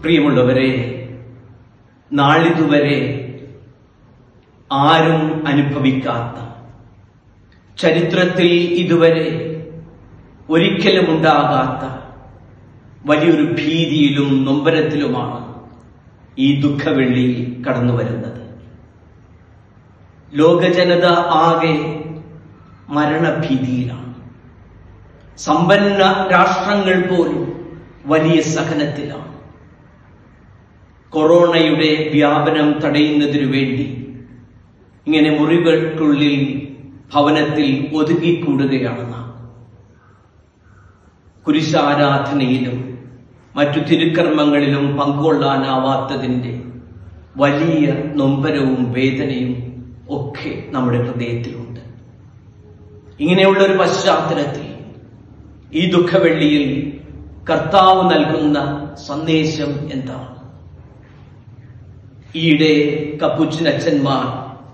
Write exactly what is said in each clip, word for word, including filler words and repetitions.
പ്രിയമുള്ളവരെ, നാളിതുവരെ ആരും അനുഭവിക്കാത്ത, ചരിത്രത്തിൽ ഇതുവരെ ഒരിക്കലും ഉണ്ടാകാത്ത വലിയൊരു ഭീതിയിലും നൊമ്പരത്തിലുമാണ് ഈ ദുഃഖവെള്ളി കടന്നു വരുന്നത്. ലോകജനത ആകെ മരണഭീതിയിലാണ്. സമ്പന്ന രാഷ്ട്രങ്ങൾ പോലും വലിയ സഹനത്തിലാണ്. കൊറോണയുടെ വ്യാപനം തടയുന്നതിനു വേണ്ടി ഇങ്ങനെ മുറികൾക്കുള്ളിൽ ഭവനത്തിൽ ഒതുങ്ങിക്കൂടുകയാണ് നാം. കുരിശാരാധനയിലും മറ്റു തിരുക്കർമ്മങ്ങളിലും പങ്കുകൊള്ളാനാവാത്തതിന്റെ വലിയ നൊമ്പരവും വേദനയും ഒക്കെ നമ്മുടെ ഹൃദയത്തിലുണ്ട്. ഇങ്ങനെയുള്ള ഒരു പശ്ചാത്തലത്തിൽ ഈ ദുഃഖവെള്ളിയിൽ കർത്താവ് നൽകുന്ന സന്ദേശം എന്താണ്? ഈയിടെ കപ്പുച്ചിനച്ചന്മാർ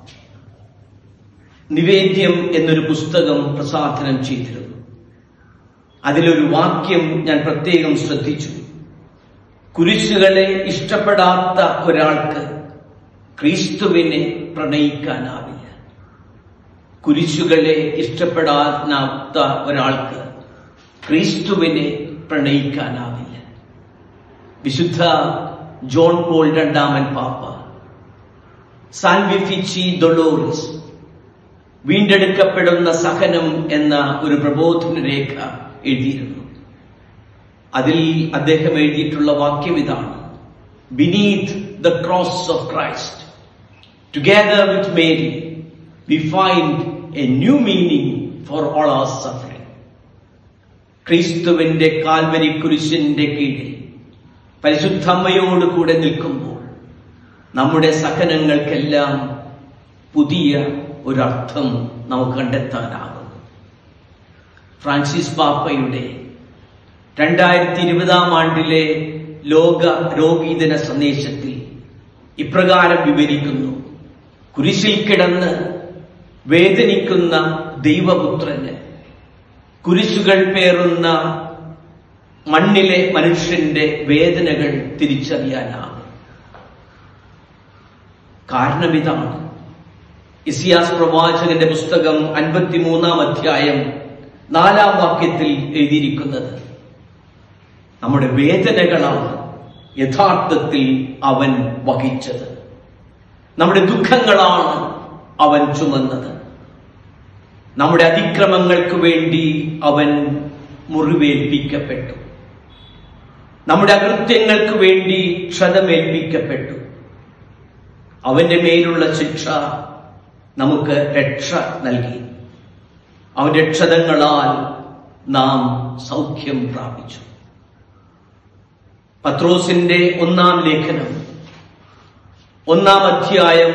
നിവേദ്യം എന്നൊരു പുസ്തകം പ്രസാധനം ചെയ്തിരുന്നു. അതിലൊരു വാക്യം ഞാൻ പ്രത്യേകം ശ്രദ്ധിച്ചു. കുരിശുകളെ ഇഷ്ടപ്പെടാത്ത ഒരാൾക്ക് ക്രിസ്തുവിനെ പ്രണയിക്കാനാവില്ല. കുരിശുകളെ ഇഷ്ടപ്പെടാത്ത ഒരാൾക്ക് ക്രിസ്തുവിനെ പ്രണയിക്കാനാവില്ല. വിശുദ്ധ ജോൺ പോൾ രണ്ടാമൻ പാപ്പ സാൽവിഫിച്ചി ഡൊളോറിസ്, വീണ്ടെടുക്കപ്പെടുന്ന സഹനം എന്ന ഒരു പ്രബോധന രേഖ എഴുതിയിരുന്നു. അതിൽ അദ്ദേഹം എഴുതിയിട്ടുള്ള വാക്യം ഇതാണ്: beneath the cross of Christ, together with Mary, we find a new meaning for all our suffering. ക്രിസ്തുവിന്റെ കാൽവരി കുരിശിന്റെ കീഴിൽ പരിശുദ്ധമ്മയോട് കൂടെ നിൽക്കുമ്പോൾ നമ്മുടെ സഹനങ്ങൾക്കെല്ലാം പുതിയ ഒരർത്ഥം നമുക്ക് കണ്ടെത്താനാകും. ഫ്രാൻസിസ് പാപ്പയുടെ രണ്ടായിരത്തി ഇരുപതാം ആണ്ടിലെ ലോക രോഗീദിന സന്ദേശത്തിൽ ഇപ്രകാരം വിവരിക്കുന്നു: കുരിശിൽ കിടന്ന് വേദനിക്കുന്ന ദൈവപുത്രന് കുരിശുകൾ പേറുന്ന മണ്ണിലെ മനുഷ്യന്റെ വേദനകൾ തിരിച്ചറിയാനാകും. കാരണം ഇതാണ്. ഇസിയാസ് പ്രവാചകന്റെ പുസ്തകം അൻപത്തിമൂന്നാം അധ്യായം നാലാം വാക്യത്തിൽ എഴുതിയിരിക്കുന്നത്: നമ്മുടെ വേദനകളാണ് യഥാർത്ഥത്തിൽ അവൻ വഹിച്ചത്, നമ്മുടെ ദുഃഖങ്ങളാണ് അവൻ ചുമന്നത്, നമ്മുടെ അതിക്രമങ്ങൾക്ക് വേണ്ടി അവൻ മുറിവേൽപ്പിക്കപ്പെട്ടു, നമ്മുടെ അകൃത്യങ്ങൾക്ക് വേണ്ടി ക്ഷതമേൽപ്പിക്കപ്പെട്ടു. അവന്റെ മേലുള്ള ശിക്ഷ നമുക്ക് രക്ഷ നൽകി. അവന്റെ ക്ഷതങ്ങളാൽ നാം സൗഖ്യം പ്രാപിച്ചു. പത്രോസിന്റെ ഒന്നാം ലേഖനം ഒന്നാം അധ്യായം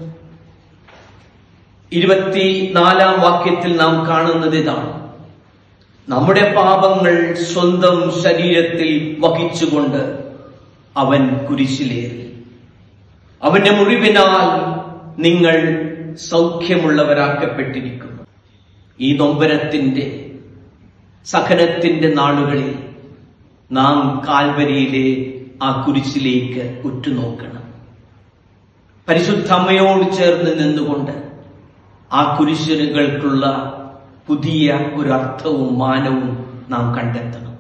ഇരുപത്തിനാലാം വാക്യത്തിൽ നാം കാണുന്നത് ഇതാണ്: നമ്മുടെ പാപങ്ങൾ സ്വന്തം ശരീരത്തിൽ വഹിച്ചുകൊണ്ട് അവൻ കുരിശിലേറി. അവന്റെ മുറിവിനാൽ നിങ്ങൾ സൗഖ്യമുള്ളവരാക്കപ്പെട്ടിരിക്കുന്നു. ഈ നൊമ്പരത്തിന്റെ സഹനത്തിന്റെ നാളുകളിൽ നാം കാൽവരിയിലെ ആ കുരിശിലേക്ക് ഉറ്റുനോക്കണം. പരിശുദ്ധ അമ്മയോട് ചേർന്ന് നിന്നുകൊണ്ട് ആ കുരിശുകൾക്കുള്ള പുതിയ ഒരു അർത്ഥവും മാനവും നാം കണ്ടെത്തണം.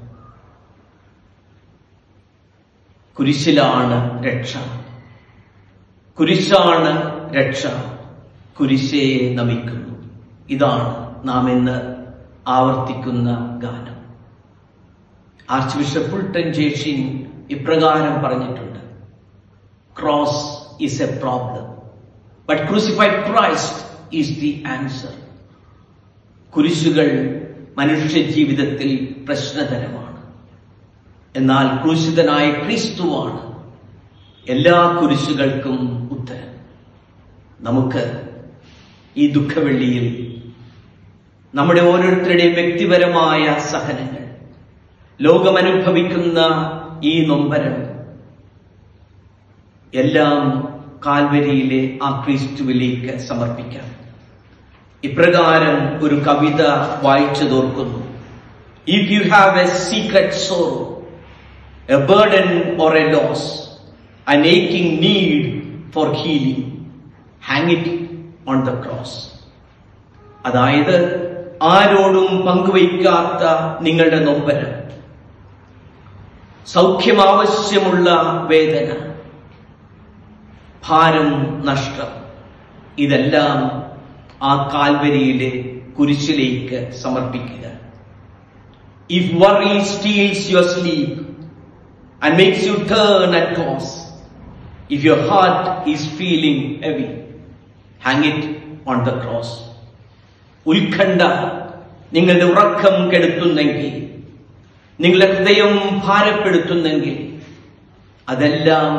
കുരിശിലാണ് രക്ഷ, കുരിശാണ് രക്ഷ, കുരിശേ നമിക്കുന്നു. ഇതാണ് നാം ഇന്ന് ആവർത്തിക്കുന്ന ഗാനം. ആർച്ച് ബിഷപ്പ് ഫുൾട്ടൻ ജേഷിൻ ഇപ്രകാരം പറഞ്ഞിട്ടുണ്ട്: cross is a problem, but crucified Christ is the answer. കുരിശുകൾ മനുഷ്യ ജീവിതത്തിൽ പ്രശ്നതരമാണ്, എന്നാൽ ക്രൂശിതനായ ക്രിസ്തുവാണ് എല്ലാ കുരിശുകൾക്കും ഉത്തരം. നമുക്ക് ഈ ദുഃഖവെള്ളിയിൽ നമ്മുടെ ഓരോരുത്തരുടെയും വ്യക്തിപരമായ സഹനങ്ങൾ, ലോകമനുഭവിക്കുന്ന ഈ നൊമ്പരം എല്ലാം കാൽവരിയിലെ ആ ക്രിസ്തുവിലേക്ക് സമർപ്പിക്കാം. ഇപ്രകാരം ഒരു കവിത വായിച്ചു തോർക്കുന്നു: if you have a secret sorrow, a burden or a loss, an aching need for healing, hang it on the cross. അതായത് ആരോടും പങ്കുവയ്ക്കാത്ത നിങ്ങളുടെ നൊമ്പരം, സൗഖ്യമാവശ്യമുള്ള വേദന, ഭാരം, നഷ്ടം, ഇതെല്ലാം ആ കാൽവരിയിലെ കുരിശിലേക്ക് സമർപ്പിക്കുക. If worry steals your sleep and makes you turn and toss, if your heart is feeling heavy, hang it on the cross. ഉത്കണ്ഠ നിങ്ങളുടെ ഉറക്കം കെടുത്തുന്നെങ്കിൽ, നിങ്ങളുടെ ഹൃദയം ഭാരപ്പെടുത്തുന്നെങ്കിൽ, അതെല്ലാം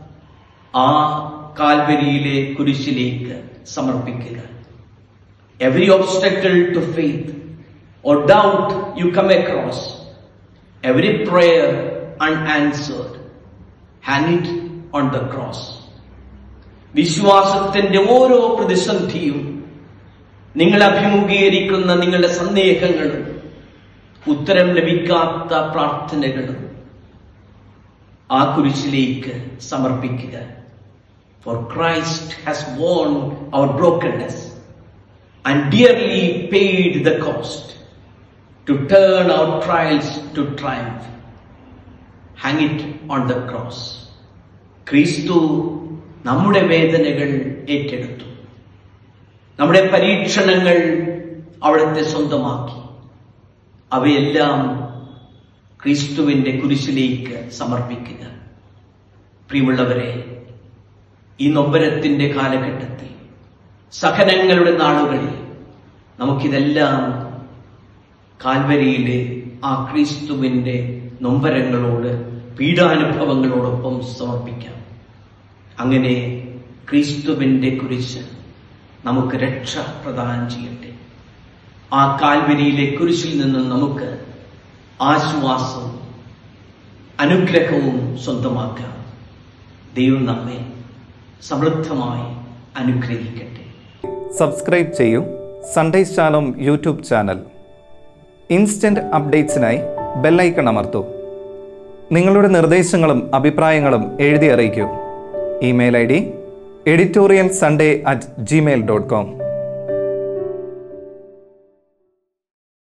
ആ കാൽവരിയിലെ കുരിശിലേക്ക് സമർപ്പിക്കുക. Every obstacle to faith or doubt you come across, every prayer unanswered, hang it on the cross. വിശ്വാസത്തിന്റെ ഓരോ പ്രതിസന്ധിയും, നിങ്ങൾ അഭിമുഖീകരിക്കുന്ന നിങ്ങളുടെ സന്ദേഹങ്ങളും, ഉത്തരം ലഭിക്കാത്ത പ്രാർത്ഥനകളും ആ കുരിശിലേക്ക് സമർപ്പിക്കുക. For Christ has borne our brokenness and dearly paid the cost to turn our trials to triumph. Hang it on the cross. ക്രിസ്തു നമ്മുടെ വേദനകൾ ഏറ്റെടുത്തു, നമ്മുടെ പരീക്ഷണങ്ങൾ അവിടുത്തെ സ്വന്തമാക്കി. അവയെല്ലാം ക്രിസ്തുവിന്റെ കുരിശിലേക്ക് സമർപ്പിക്കുക. പ്രിയമുള്ളവരെ, ഈ നൊമ്പരത്തിന്റെ കാലഘട്ടത്തിൽ, സഹനങ്ങളുടെ നാളുകളിൽ നമുക്കിതെല്ലാം കാൽവരിയിലെ ആ ക്രിസ്തുവിന്റെ നൊമ്പരങ്ങളോട്, പീഡാനുഭവങ്ങളോടൊപ്പം സമർപ്പിക്കാം. അങ്ങനെ ക്രിസ്തുവിന്റെ കുരിശ് നമുക്ക് രക്ഷ പ്രദാനം ചെയ്യട്ടെ. ആ കാൽവരിയിലെ കുരിശിൽ നിന്ന് നമുക്ക് ആശ്വാസവും അനുഗ്രഹവും സ്വന്തമാക്കാം. ദൈവം നമ്മെ സമൃദ്ധമായി അനുഗ്രഹിക്കട്ടെ. സബ്സ്ക്രൈബ് ചെയ്യൂ Sunday Shalom YouTube channel. Instant അപ്ഡേറ്റ്സിനായി ബെല്ലൈക്കൺ അമർത്തൂ. നിങ്ങളുടെ നിർദ്ദേശങ്ങളും അഭിപ്രായങ്ങളും എഴുതി അറിയിക്കൂ. Email I D editorial Sunday at Gmail dot com.